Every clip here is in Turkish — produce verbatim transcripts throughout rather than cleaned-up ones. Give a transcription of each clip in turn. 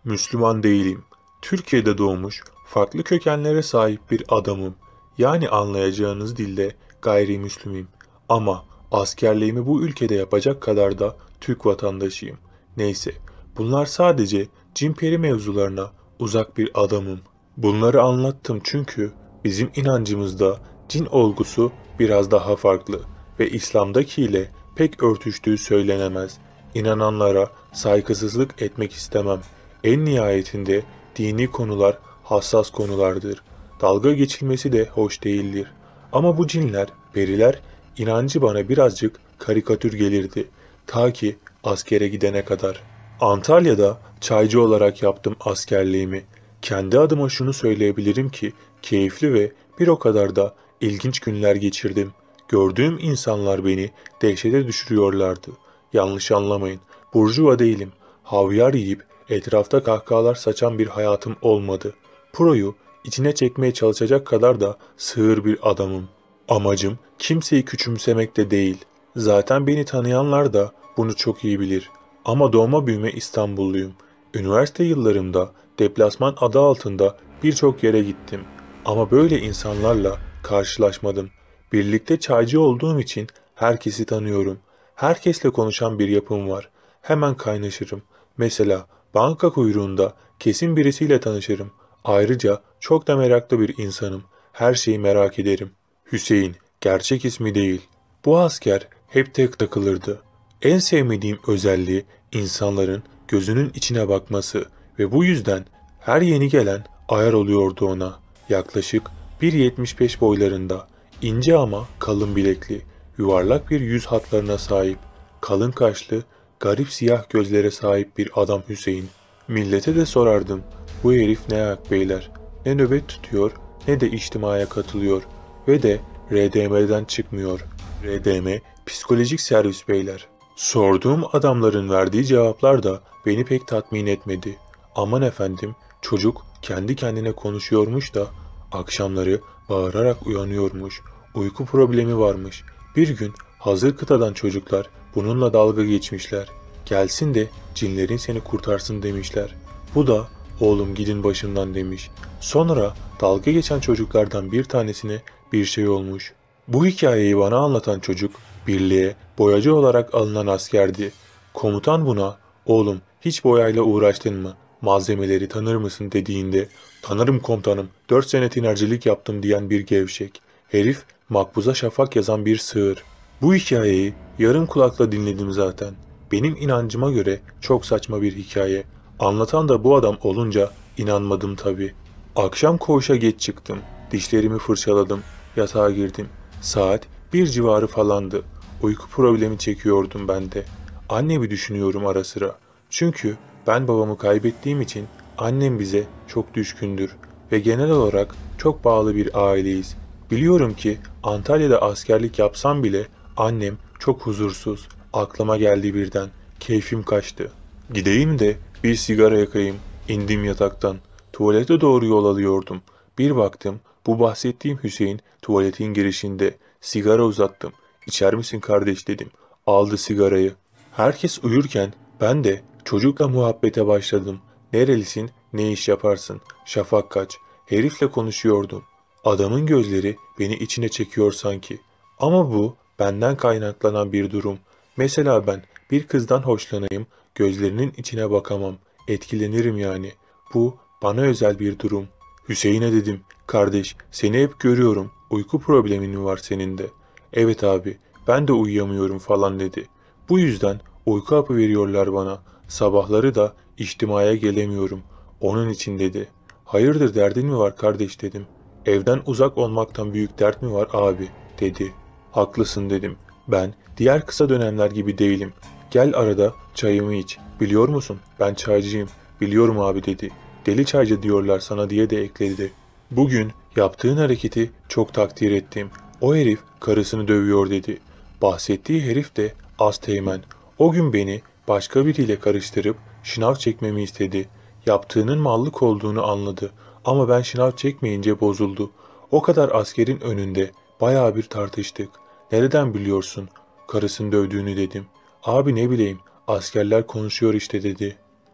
Müslüman değilim. Türkiye'de doğmuş, farklı kökenlere sahip bir adamım. Yani anlayacağınız dilde gayrimüslimim. Ama askerliğimi bu ülkede yapacak kadar da Türk vatandaşıyım. Neyse, bunlar sadece cin-peri mevzularına uzak bir adamım. Bunları anlattım çünkü bizim inancımızda cin olgusu biraz daha farklı ve İslam'dakiyle pek örtüştüğü söylenemez. İnananlara saygısızlık etmek istemem. En nihayetinde dini konular hassas konulardır. Dalga geçilmesi de hoş değildir. Ama bu cinler, periler inancı bana birazcık karikatür gelirdi. Ta ki askere gidene kadar. Antalya'da çaycı olarak yaptım askerliğimi. Kendi adıma şunu söyleyebilirim ki keyifli ve bir o kadar da ilginç günler geçirdim. Gördüğüm insanlar beni dehşete düşürüyorlardı. Yanlış anlamayın. Burjuva değilim. Havyar yiyip etrafta kahkahalar saçan bir hayatım olmadı. Pro'yu içine çekmeye çalışacak kadar da sığır bir adamım. Amacım kimseyi küçümsemek de değil. Zaten beni tanıyanlar da bunu çok iyi bilir. Ama doğma büyüme İstanbulluyum. Üniversite yıllarımda deplasman adı altında birçok yere gittim. Ama böyle insanlarla karşılaşmadım. Birlikte çaycı olduğum için herkesi tanıyorum. Herkesle konuşan bir yapım var. Hemen kaynaşırım. Mesela banka kuyruğunda kesin birisiyle tanışırım. Ayrıca çok da meraklı bir insanım. Her şeyi merak ederim. Hüseyin, gerçek ismi değil. Bu asker hep tek takılırdı. En sevmediğim özelliği insanların gözünün içine bakması ve bu yüzden her yeni gelen ayar oluyordu ona. Yaklaşık bir yetmiş beş boylarında, ince ama kalın bilekli, yuvarlak bir yüz hatlarına sahip, kalın kaşlı, garip siyah gözlere sahip bir adam Hüseyin. Millete de sorardım, bu herif ne ayak beyler, ne nöbet tutuyor ne de içtimaya katılıyor ve de R D M'den çıkmıyor. R D M psikolojik servis beyler. Sorduğum adamların verdiği cevaplar da beni pek tatmin etmedi. Aman efendim, çocuk kendi kendine konuşuyormuş da akşamları bağırarak uyanıyormuş. Uyku problemi varmış. Bir gün hazır kıtadan çocuklar bununla dalga geçmişler. Gelsin de cinlerin seni kurtarsın demişler. Bu da oğlum gidin başımdan demiş. Sonra dalga geçen çocuklardan bir tanesine bir şey olmuş. Bu hikayeyi bana anlatan çocuk birliğe boyacı olarak alınan askerdi. Komutan buna oğlum hiç boyayla uğraştın mı? Malzemeleri tanır mısın dediğinde tanırım komutanım dört sene tinercilik yaptım diyen bir gevşek. Herif makbuza şafak yazan bir sığır. Bu hikayeyi yarım kulakla dinledim zaten. Benim inancıma göre çok saçma bir hikaye. Anlatan da bu adam olunca inanmadım tabii. Akşam koğuşa geç çıktım. Dişlerimi fırçaladım. Yatağa girdim. Saat bir civarı falandı. Uyku problemi çekiyordum ben de. Annemi düşünüyorum ara sıra. Çünkü ben babamı kaybettiğim için annem bize çok düşkündür ve genel olarak çok bağlı bir aileyiz. Biliyorum ki Antalya'da askerlik yapsam bile annem çok huzursuz. Aklıma geldi birden. Keyfim kaçtı. Gideyim de bir sigara yakayım. İndim yataktan. Tuvalete doğru yol alıyordum. Bir baktım bu bahsettiğim Hüseyin tuvaletin girişinde. Sigara uzattım. İçer misin kardeş dedim. Aldı sigarayı. Herkes uyurken ben de çocukla muhabbete başladım. Nerelisin, ne iş yaparsın? Şafak kaç? Herifle konuşuyordum. Adamın gözleri beni içine çekiyor sanki. Ama bu benden kaynaklanan bir durum. Mesela ben bir kızdan hoşlanayım, gözlerinin içine bakamam. Etkilenirim yani. Bu bana özel bir durum. Hüseyin'e dedim. Kardeş, seni hep görüyorum. Uyku problemin mi var senin de? Evet abi, ben de uyuyamıyorum falan dedi. Bu yüzden uyku hapı veriyorlar bana. Sabahları da içtimaya gelemiyorum. Onun için dedi. Hayırdır derdin mi var kardeş dedim. Evden uzak olmaktan büyük dert mi var abi dedi. Haklısın dedim. Ben diğer kısa dönemler gibi değilim. Gel arada çayımı iç. Biliyor musun? Ben çaycıyım. Biliyorum abi dedi. Deli çaycı diyorlar sana diye de ekledi. Bugün yaptığın hareketi çok takdir ettim. O herif karısını dövüyor dedi. Bahsettiği herif de Azteğmen. O gün beni başka biriyle karıştırıp şınav çekmemi istedi. Yaptığının mallık olduğunu anladı. Ama ben şınav çekmeyince bozuldu. O kadar askerin önünde bayağı bir tartıştık. Nereden biliyorsun karısını dövdüğünü dedim. Abi ne bileyim askerler konuşuyor işte dedi.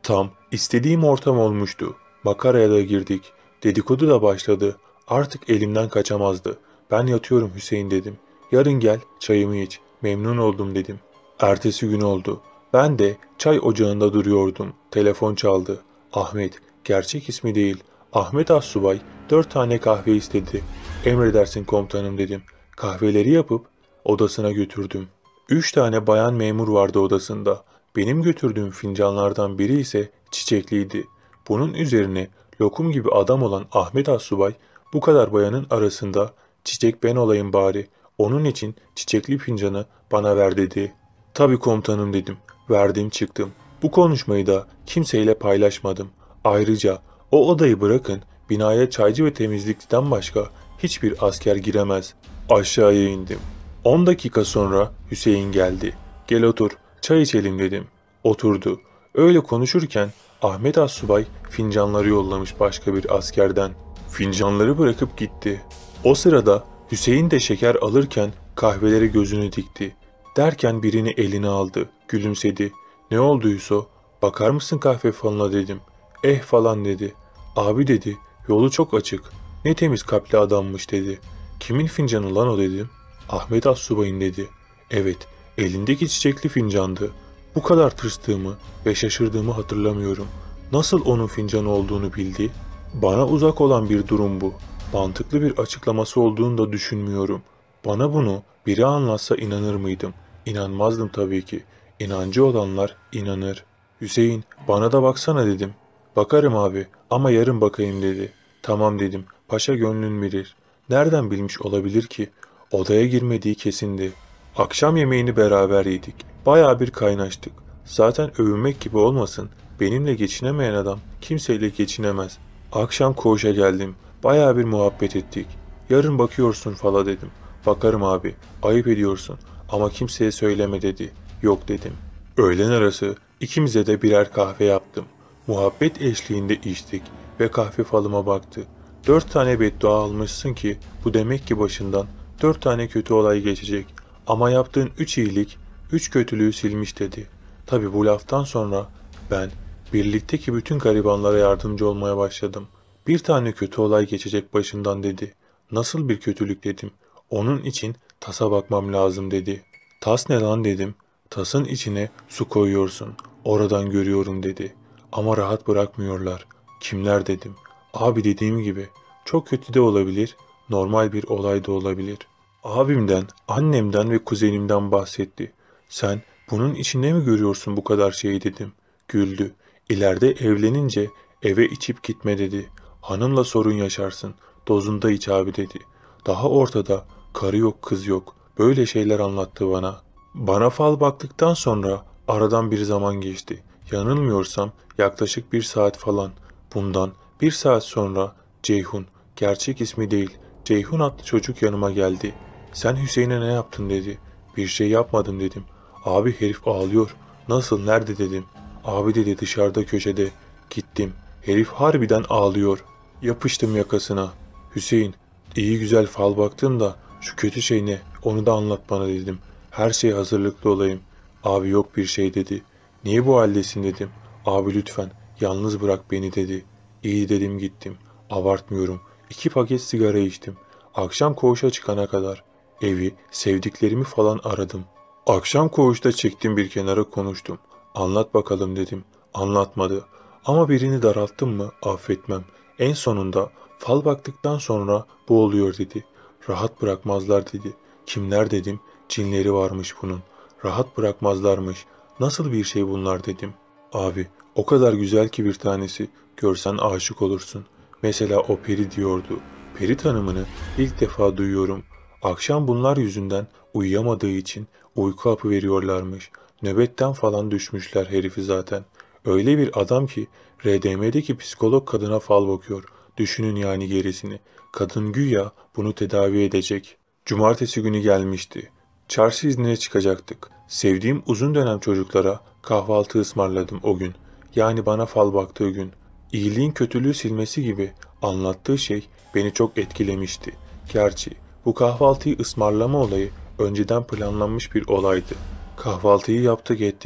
Tam istediğim ortam olmuştu. Makaraya da girdik. Dedikodu da başladı. Artık elimden kaçamazdı. Ben yatıyorum Hüseyin dedim. Yarın gel çayımı iç. Memnun oldum dedim. Ertesi gün oldu. Ben de çay ocağında duruyordum. Telefon çaldı. Ahmet, gerçek ismi değil. Ahmet Assubay dört tane kahve istedi. Emredersin komutanım dedim. Kahveleri yapıp odasına götürdüm. Üç tane bayan memur vardı odasında. Benim götürdüğüm fincanlardan biri ise çiçekliydi. Bunun üzerine lokum gibi adam olan Ahmet Assubay bu kadar bayanın arasında çiçek ben olayım bari. Onun için çiçekli fincanı bana ver dedi. Tabii komutanım dedim. Verdim çıktım. Bu konuşmayı da kimseyle paylaşmadım. Ayrıca o odayı bırakın binaya çaycı ve temizlikçiden başka hiçbir asker giremez. Aşağıya indim. On dakika sonra Hüseyin geldi. Gel otur, çay içelim dedim. Oturdu. Öyle konuşurken Ahmet Assubay fincanları yollamış başka bir askerden. Fincanları bırakıp gitti. O sırada Hüseyin de şeker alırken kahveleri gözünü dikti. Derken birini eline aldı. Gülümsedi. Ne oldu Hüso? Bakar mısın kahve falına dedim. Eh falan dedi. Abi dedi. Yolu çok açık. Ne temiz kalpli adammış dedi. Kimin fincanı lan o dedim. Ahmet Assubay'ın dedi. Evet, elindeki çiçekli fincandı. Bu kadar tırstığımı ve şaşırdığımı hatırlamıyorum. Nasıl onun fincanı olduğunu bildi? Bana uzak olan bir durum bu. Mantıklı bir açıklaması olduğunu da düşünmüyorum. Bana bunu biri anlatsa inanır mıydım? İnanmazdım tabii ki. İnancı olanlar inanır. Hüseyin, bana da baksana dedim. Bakarım abi ama yarın bakayım dedi. Tamam dedim. Paşa gönlün bilir. Nereden bilmiş olabilir ki? Odaya girmediği kesindi. Akşam yemeğini beraber yedik. Bayağı bir kaynaştık. Zaten övünmek gibi olmasın. Benimle geçinemeyen adam kimseyle geçinemez. Akşam koğuşa geldim. Bayağı bir muhabbet ettik. Yarın bakıyorsun fala dedim. Bakarım abi. Ayıp ediyorsun. Ama kimseye söyleme dedi. Yok dedim. Öğlen arası ikimize de birer kahve yaptım. Muhabbet eşliğinde içtik ve kahve falıma baktı. Dört tane beddua almışsın ki bu demek ki başından dört tane kötü olay geçecek. Ama yaptığın üç iyilik, üç kötülüğü silmiş dedi. Tabi bu laftan sonra ben birlikteki bütün garibanlara yardımcı olmaya başladım. Bir tane kötü olay geçecek başından dedi. Nasıl bir kötülük dedim. Onun için tasa bakmam lazım dedi. Tas ne lan dedim. Tasın içine su koyuyorsun. Oradan görüyorum dedi. Ama rahat bırakmıyorlar. Kimler dedim. Abi dediğim gibi çok kötü de olabilir, normal bir olay da olabilir. Abimden, annemden ve kuzenimden bahsetti. Sen bunun içinde mi görüyorsun bu kadar şeyi dedim. Güldü. İleride evlenince eve içip gitme dedi. Hanımla sorun yaşarsın. Dozunda iç abi dedi. Daha ortada karı yok kız yok. Böyle şeyler anlattı bana. Bana fal baktıktan sonra aradan bir zaman geçti. Yanılmıyorsam yaklaşık bir saat falan. Bundan bir saat sonra Ceyhun, gerçek ismi değil, Ceyhun adlı çocuk yanıma geldi. Sen Hüseyin'e ne yaptın dedi. Bir şey yapmadım dedim. Abi herif ağlıyor. Nasıl nerede dedim. Abi dedi dışarıda köşede. Gittim. Herif harbiden ağlıyor. Yapıştım yakasına. Hüseyin, iyi güzel fal baktın da şu kötü şey ne onu da anlat bana dedim. Her şeye hazırlıklı olayım. Abi yok bir şey dedi. Niye bu haldesin dedim. Abi lütfen yalnız bırak beni dedi. İyi dedim gittim. Abartmıyorum. İki paket sigara içtim. Akşam koğuşa çıkana kadar. Evi, sevdiklerimi falan aradım. Akşam koğuşta çektim bir kenara konuştum. Anlat bakalım dedim. Anlatmadı. Ama birini daralttım mı affetmem. En sonunda fal baktıktan sonra bu oluyor dedi. Rahat bırakmazlar dedi. Kimler dedim. Cinleri varmış bunun. Rahat bırakmazlarmış. Nasıl bir şey bunlar dedim. Abi o kadar güzel ki bir tanesi. Görsen aşık olursun. Mesela o peri diyordu. Peri tanımını ilk defa duyuyorum. Akşam bunlar yüzünden uyuyamadığı için uyku hapı veriyorlarmış. Nöbetten falan düşmüşler herifi zaten. Öyle bir adam ki R D M'deki psikolog kadına fal bakıyor. Düşünün yani gerisini. Kadın güya bunu tedavi edecek. Cumartesi günü gelmişti. Çarşı iznine çıkacaktık. Sevdiğim uzun dönem çocuklara kahvaltı ısmarladım o gün. Yani bana fal baktığı gün. İyiliğin kötülüğü silmesi gibi anlattığı şey beni çok etkilemişti. Gerçi bu kahvaltıyı ısmarlama olayı önceden planlanmış bir olaydı. Kahvaltıyı yaptık ettik.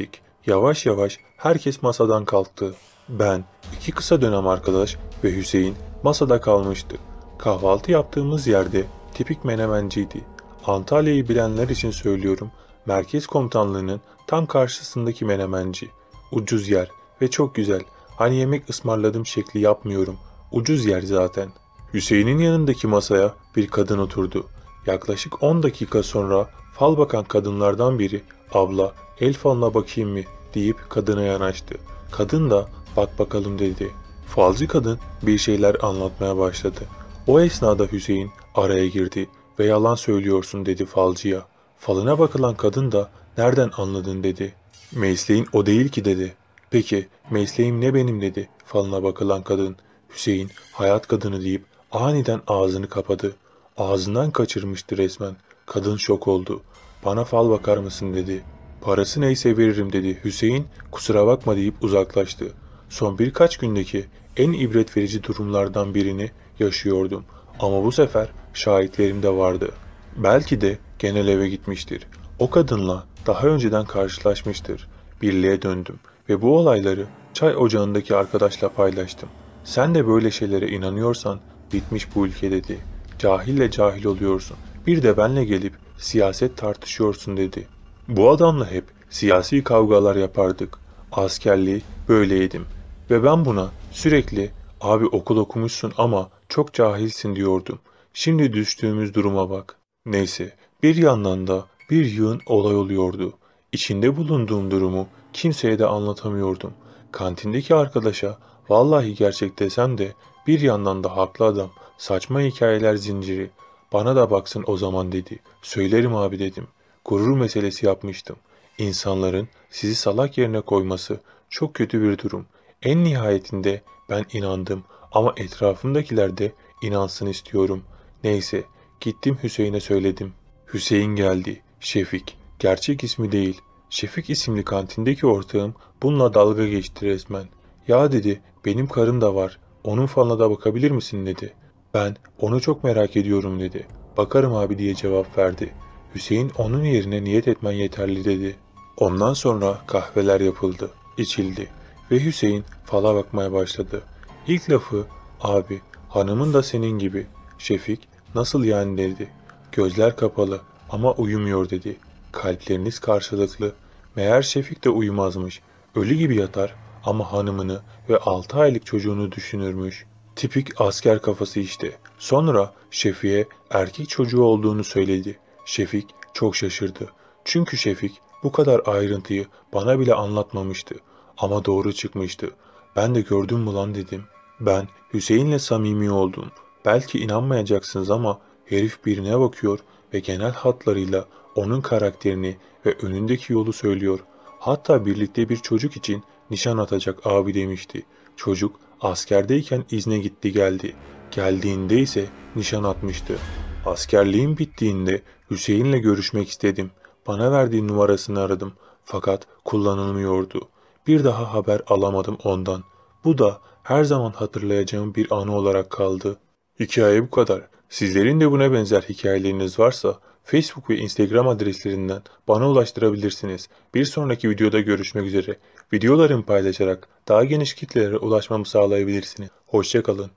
Yavaş yavaş herkes masadan kalktı. Ben, iki kısa dönem arkadaş ve Hüseyin masada kalmıştı. Kahvaltı yaptığımız yerde tipik menemenciydi. Antalya'yı bilenler için söylüyorum, merkez komutanlığının tam karşısındaki menemenci. Ucuz yer ve çok güzel. Hani yemek ısmarladım şekli yapmıyorum. Ucuz yer zaten. Hüseyin'in yanındaki masaya bir kadın oturdu. Yaklaşık on dakika sonra fal bakan kadınlardan biri "Abla, el falına bakayım mı?" deyip kadına yanaştı. Kadın da "Bak bakalım" dedi. Falcı kadın bir şeyler anlatmaya başladı. O esnada Hüseyin araya girdi ve "Yalan söylüyorsun" dedi falcıya. Falına bakılan kadın da "Nereden anladın?" dedi. "Mesleğin o değil ki" dedi. "Peki mesleğim ne benim?" dedi falına bakılan kadın. Hüseyin hayat kadını deyip aniden ağzını kapadı. Ağzından kaçırmıştı resmen. Kadın şok oldu. "Bana fal bakar mısın?" dedi. "Parası neyse veririm" dedi. Hüseyin "Kusura bakma" deyip uzaklaştı. Son birkaç gündeki en ibret verici durumlardan birini yaşıyordum. Ama bu sefer şahitlerim de vardı. Belki de genel eve gitmiştir. O kadınla daha önceden karşılaşmıştır. Birliğe döndüm ve bu olayları çay ocağındaki arkadaşla paylaştım. "Sen de böyle şeylere inanıyorsan bitmiş bu ülke" dedi. "Cahille cahil oluyorsun. Bir de benle gelip siyaset tartışıyorsun" dedi. Bu adamla hep siyasi kavgalar yapardık. Askerliği böyleydim. Ve ben buna sürekli "Abi okul okumuşsun ama çok cahilsin" diyordum. Şimdi düştüğümüz duruma bak. Neyse, bir yandan da bir yığın olay oluyordu. İçinde bulunduğum durumu kimseye de anlatamıyordum. Kantindeki arkadaşa "Vallahi gerçek" desem de bir yandan da haklı adam, saçma hikayeler zinciri. "Bana da baksın o zaman" dedi. "Söylerim abi" dedim. Gurur meselesi yapmıştım. İnsanların sizi salak yerine koyması çok kötü bir durum. En nihayetinde ben inandım ama etrafımdakiler de inansın istiyorum. Neyse, gittim Hüseyin'e söyledim. Hüseyin geldi. Şefik. Gerçek ismi değil. Şefik isimli kantindeki ortağım bununla dalga geçti resmen. "Ya" dedi, "benim karım da var. Onun falına da bakabilir misin?" dedi. Ben "Onu çok merak ediyorum" dedi. "Bakarım abi" diye cevap verdi. Hüseyin "Onun yerine niyet etmen yeterli" dedi. Ondan sonra kahveler yapıldı, içildi ve Hüseyin fala bakmaya başladı. İlk lafı "Abi, hanımın da senin gibi." Şefik "Nasıl yani?" dedi. "Gözler kapalı ama uyumuyor" dedi. "Kalpleriniz karşılıklı." Meğer Şefik de uyumazmış. Ölü gibi yatar ama hanımını ve altı aylık çocuğunu düşünürmüş. Tipik asker kafası işte. Sonra Şefik'e erkek çocuğu olduğunu söyledi. Şefik çok şaşırdı. Çünkü Şefik bu kadar ayrıntıyı bana bile anlatmamıştı. Ama doğru çıkmıştı. Ben de "Gördün mü lan?" dedim. Ben Hüseyin'le samimi oldum. Belki inanmayacaksınız ama herif birine bakıyor ve genel hatlarıyla onun karakterini ve önündeki yolu söylüyor. Hatta birlikte bir çocuk için nişan atacak abi demişti. Çocuk askerdeyken izne gitti geldi. Geldiğinde ise nişan atmıştı. Askerliğim bittiğinde Hüseyin'le görüşmek istedim. Bana verdiği numarasını aradım. Fakat kullanılmıyordu. Bir daha haber alamadım ondan. Bu da her zaman hatırlayacağım bir anı olarak kaldı. Hikaye bu kadar. Sizlerin de buna benzer hikayeleriniz varsa Facebook ve Instagram adreslerinden bana ulaştırabilirsiniz. Bir sonraki videoda görüşmek üzere. Videolarımı paylaşarak daha geniş kitlelere ulaşmamı sağlayabilirsiniz. Hoşça kalın.